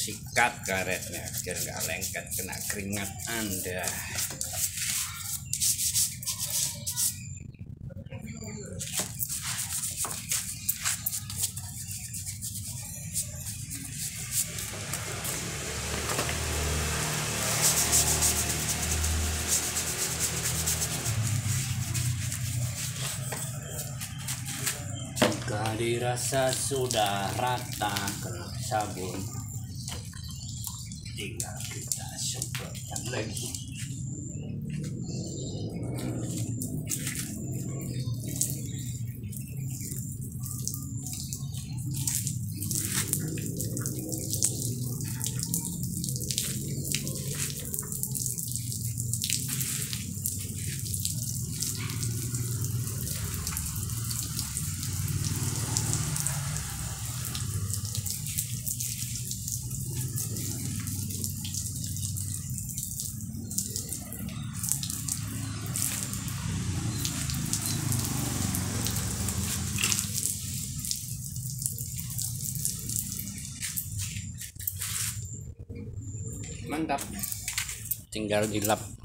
sikat karetnya biar nggak lengket kena keringat Anda. Jika dirasa sudah rata kena sabun, tinggal kita semprotkan lagi. Mantap, tinggal dilap